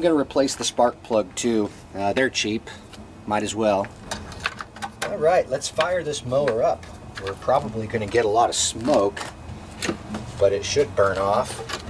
going to replace the spark plug too. They're cheap. Might as well. All right, let's fire this mower up. We're probably going to get a lot of smoke, but it should burn off.